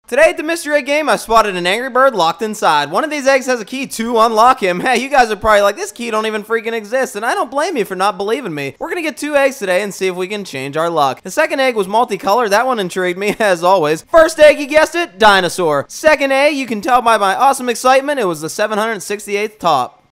Today at the mystery egg game, I spotted an angry bird locked inside. One of these eggs has a key to unlock him. Hey, you guys are probably like, this key don't even freaking exist, and I don't blame you for not believing me. We're gonna get 2 eggs today and see if we can change our luck. The second egg was multicolored. That one intrigued me, as always. First egg, you guessed it, dinosaur. Second egg, you can tell by my awesome excitement, it was the 768th top.